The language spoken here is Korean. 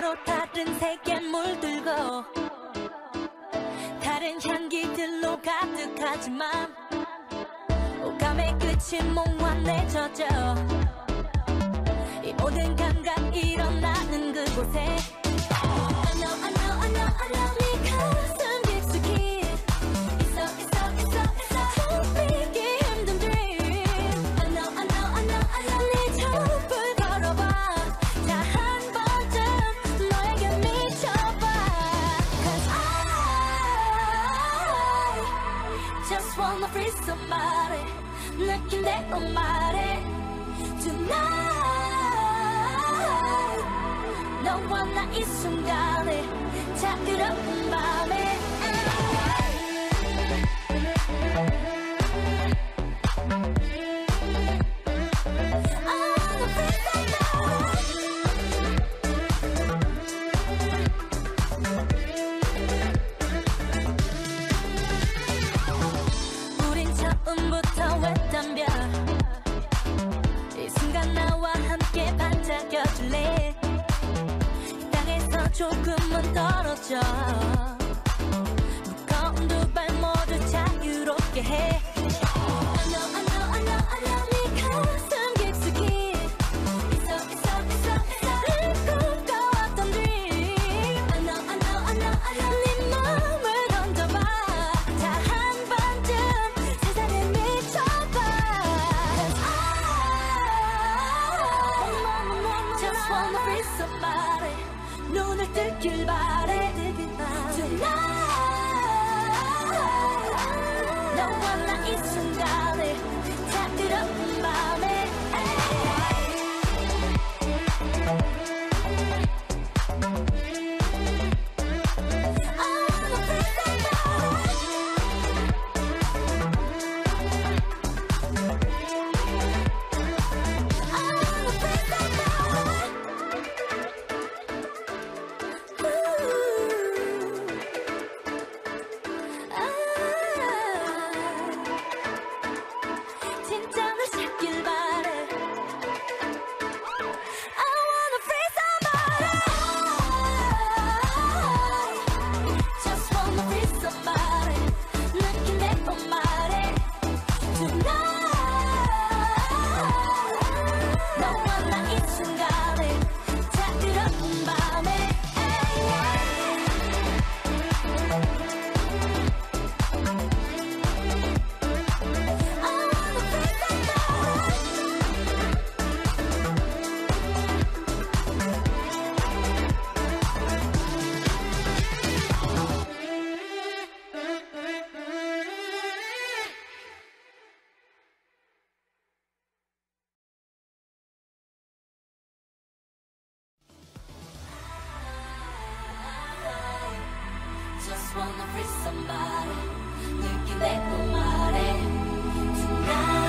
서로 다른 세계 물들고 다른 향기들로 가득하지만 오감의 끝이 몽환에 젖어 이 모든 감각 일어나는 그곳에 I know 네 가슴 깊숙이 있어 숨기기 힘든 dream I know 네 촛불 걸어봐 다 한 번쯤 너에게 미쳐봐 Cause I just wanna free somebody 느낀 대로 말해 Tonight 너와 나 이 순간에 자유로운 맘에 우린 처음부터 왜 이 순간 나와 함께 반짝여줄래 이 땅에서 조금은 떨어져 무거운 두 발 모두 자유롭게 해 I know 네 가슴 깊숙이 있어 늘 꿈꿔왔던 dream I know 네 맘을 던져봐 다 한 번쯤 세상에 미쳐봐 Just wanna free somebody 눈을 뜨길 바래 Tonight 너와 나 이 순간에 자유로운 맘에 진정을 찾길 바래 I wanna free somebody Just wanna free somebody 느낀 대로 말해 Tonight 너와 나 이 순간에 자유로운 밤에 Just wanna free somebody 느낀 대로 말해 Tonight